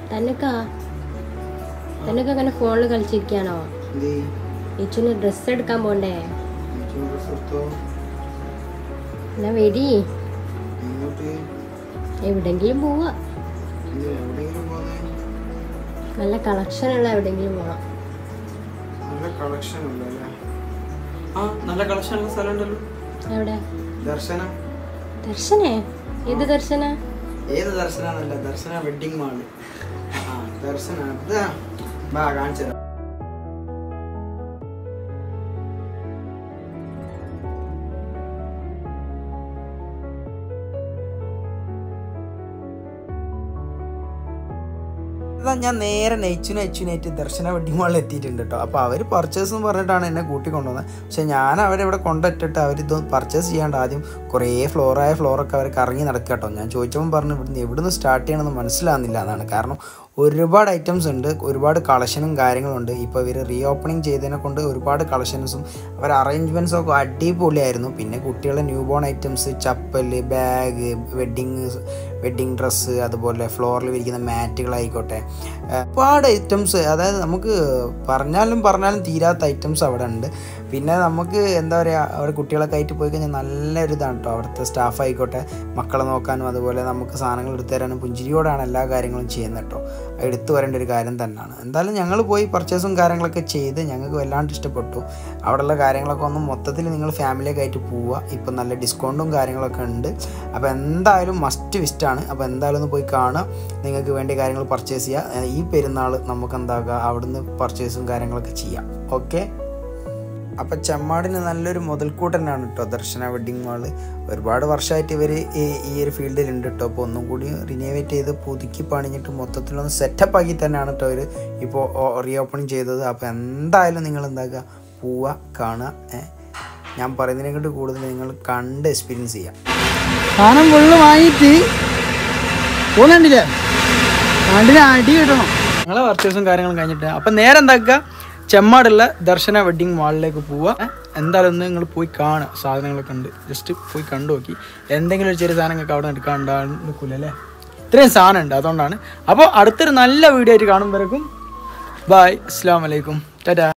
തന്നൊക്കെ അങ്ങനെ ഫോണിൽ കളിച്ചിരിക്കാണോ? ഇച്ചുന് ഡ്രസ് എടുക്കാൻ പോണ്ടേ? എന്നാ വെടി എവിടെങ്കിലും പോവാ. നല്ല കളക്ഷൻ ഉള്ള എവിടെങ്കിലും പോവാം. എവിടെ? ദർശനേ? ഏത് ദർശന? ഏത് ദർശനല്ല, ദർശന വെഡിങ് മാള്. ദർശന കാണിച്ചു. ഞാൻ നേരെ നെയ്ച്ചുനായിട്ട് ദർശന വെഡിങ് മാളിൽ എത്തിയിട്ടുണ്ട് കേട്ടോ. അപ്പോൾ അവർ പർച്ചേസ് എന്ന് പറഞ്ഞിട്ടാണ് എന്നെ കൂട്ടിക്കൊണ്ടുവന്നത്. പക്ഷേ ഞാൻ അവരിവിടെ കൊണ്ടിട്ടിട്ട് അവരിത് പർച്ചേസ് ചെയ്യാണ്ട് ആദ്യം കുറേ ഫ്ലോറൊക്കെ അവർ കറങ്ങി നടക്കുക കേട്ടോ. ഞാൻ ചോദിച്ചപ്പോൾ പറഞ്ഞു എവിടുന്ന് സ്റ്റാർട്ട് ചെയ്യണമെന്ന് മനസ്സിലാകുന്നില്ല എന്നാണ്. കാരണം ഒരുപാട് ഐറ്റംസ് ഉണ്ട്, ഒരുപാട് കളക്ഷനും കാര്യങ്ങളുണ്ട്. ഇപ്പോൾ ഇവർ റീ ഓപ്പണിങ് ചെയ്തതിനെ കൊണ്ട് ഒരുപാട് കളക്ഷൻസും അവർ അറേഞ്ച്മെൻറ്റ്സും ഒക്കെ അടിപൊളിയായിരുന്നു. പിന്നെ കുട്ടികളുടെ new born items, chappal, bag, wedding dress, അതുപോലെ ഫ്ലോറിൽ വിരിക്കുന്ന മാറ്റുകളായിക്കോട്ടെ, ഒരുപാട് ഐറ്റംസ്. അതായത് നമുക്ക് പറഞ്ഞാലും തീരാത്ത ഐറ്റംസ് അവിടെ ഉണ്ട്. പിന്നെ നമുക്ക് എന്താ പറയുക, അവിടെ കുട്ടികളൊക്കെ ആയിട്ട് പോയി കഴിഞ്ഞാൽ നല്ലൊരു ഇതാണ് കേട്ടോ. അവിടുത്തെ സ്റ്റാഫ് ആയിക്കോട്ടെ, മക്കളെ നോക്കാനും അതുപോലെ നമുക്ക് സാധനങ്ങൾ എടുത്തു തരാനും പുഞ്ചിരിയോടാണ് എല്ലാ കാര്യങ്ങളും ചെയ്യുന്നത് കേട്ടോ. എടുത്തു വരേണ്ട ഒരു കാര്യം തന്നെയാണ്. എന്തായാലും ഞങ്ങൾ പോയി പർച്ചേസും കാര്യങ്ങളൊക്കെ ചെയ്ത് ഞങ്ങൾക്ക് വല്ലാണ്ട് ഇഷ്ടപ്പെട്ടു. അവിടെയുള്ള കാര്യങ്ങളൊക്കെ ഒന്ന് മൊത്തത്തിൽ നിങ്ങൾ ഫാമിലിയൊക്കെ ആയിട്ട് പോവുക. ഇപ്പം നല്ല ഡിസ്കൗണ്ടും കാര്യങ്ങളൊക്കെ ഉണ്ട്. അപ്പോൾ എന്തായാലും മസ്റ്റ് വിസിറ്റാണ്. അപ്പോൾ എന്തായാലും ഒന്ന് പോയി കാണുക, നിങ്ങൾക്ക് വേണ്ട കാര്യങ്ങൾ പർച്ചേസ് ചെയ്യുക. ഈ പെരുന്നാൾ നമുക്ക് എന്താക്കുക, അവിടുന്ന് പർച്ചേസും കാര്യങ്ങളൊക്കെ ചെയ്യാം. ഓക്കെ. അപ്പോൾ ചെമ്മാടിന് നല്ലൊരു മുതൽക്കൂട്ടനാണ് കേട്ടോ ദർശന വെഡ്ഡിങ് മാള്. ഒരുപാട് വർഷമായിട്ട് ഇവർ ഈ ഒരു ഫീൽഡിലുണ്ട് കേട്ടോ. അപ്പോൾ ഒന്നും കൂടി റിനോവേറ്റ് ചെയ്ത് പുതുക്കി പണിഞ്ഞിട്ട് മൊത്തത്തിലൊന്ന് സെറ്റപ്പ് ആക്കി തന്നെയാണ് കേട്ടോ അവർ ഇപ്പോൾ റീ ഓപ്പണിങ് ചെയ്തത്. അപ്പോൾ എന്തായാലും നിങ്ങൾ എന്താക്കുക, പോവുക, കാണുക. ഞാൻ പറയുന്നതിനെക്കാട്ട് കൂടുതൽ നിങ്ങൾ കണ്ട് എക്സ്പീരിയൻസ് ചെയ്യാം. സാധനം ഫുള്ള് വാങ്ങിയിട്ട് പോകുന്നുണ്ടില്ലേ, വണ്ടിന് അടി കിട്ടണം. ഞങ്ങളെ പർച്ചേസും കാര്യങ്ങളും കഴിഞ്ഞിട്ട് അപ്പം നേരെ എന്താക്കുക, ചെമ്മാടുള്ള ദർശന വെഡ്ഡിങ് മാളിലേക്ക് പോവുക. എന്തായാലും ഒന്ന് നിങ്ങൾ പോയി കാണുക. സാധനങ്ങളൊക്കെ ഉണ്ട്, ജസ്റ്റ് പോയി കണ്ടു നോക്കി. എന്തെങ്കിലും ഒരു ചെറിയ സാധനങ്ങളൊക്കെ അവിടെ എടുക്കാണ്ടാകും അല്ലേ, ഇത്രയും സാധനം ഉണ്ട്, അതുകൊണ്ടാണ്. അപ്പോൾ അടുത്തൊരു നല്ല വീഡിയോ ആയിട്ട് കാണുമ്പോഴേക്കും ബൈ, അസ്സലാമു അലൈക്കും, ടാറ്റാ.